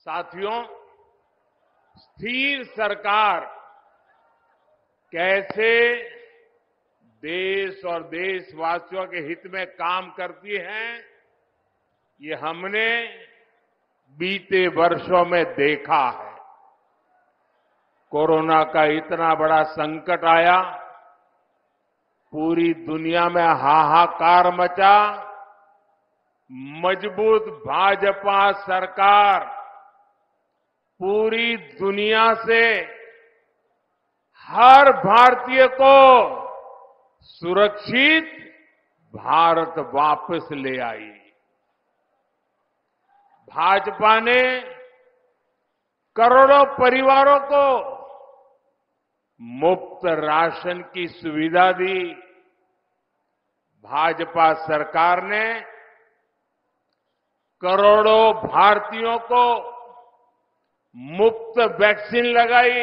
साथियों, स्थिर सरकार कैसे देश और देशवासियों के हित में काम करती है, ये हमने बीते वर्षों में देखा है। कोरोना का इतना बड़ा संकट आया, पूरी दुनिया में हाहाकार मचा। मजबूत भाजपा सरकार पूरी दुनिया से हर भारतीय को सुरक्षित भारत वापस ले आई। भाजपा ने करोड़ों परिवारों को मुफ्त राशन की सुविधा दी। भाजपा सरकार ने करोड़ों भारतीयों को मुफ्त वैक्सीन लगाई।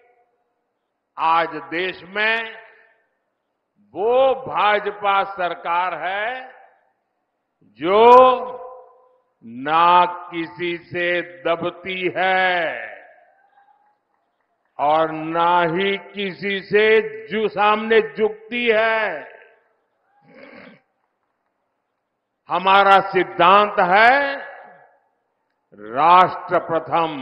आज देश में वो भाजपा सरकार है जो ना किसी से दबती है और ना ही किसी से सामने झुकती है। हमारा सिद्धांत है राष्ट्र प्रथम।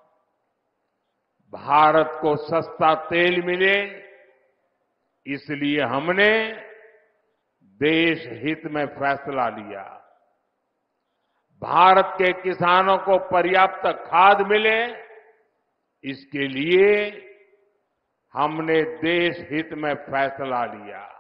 भारत को सस्ता तेल मिले, इसलिए हमने देश हित में फैसला लिया। भारत के किसानों को पर्याप्त खाद मिले, इसके लिए हमने देश हित में फैसला लिया।